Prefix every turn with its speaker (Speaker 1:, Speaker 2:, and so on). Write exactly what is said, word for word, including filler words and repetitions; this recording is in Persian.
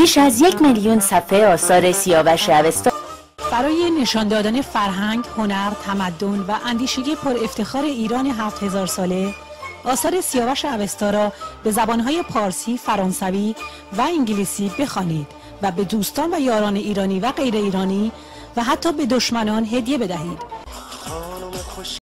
Speaker 1: بیش از یک میلیون صفحه آثار سیاوش اوستا
Speaker 2: برای نشان دادن فرهنگ، هنر، تمدن و اندیشگی پر افتخار ایران هفت هزار ساله، آثار سیاوش اوستا را به زبانهای پارسی، فرانسوی و انگلیسی بخوانید و به دوستان و یاران ایرانی و غیر ایرانی و حتی به دشمنان هدیه بدهید.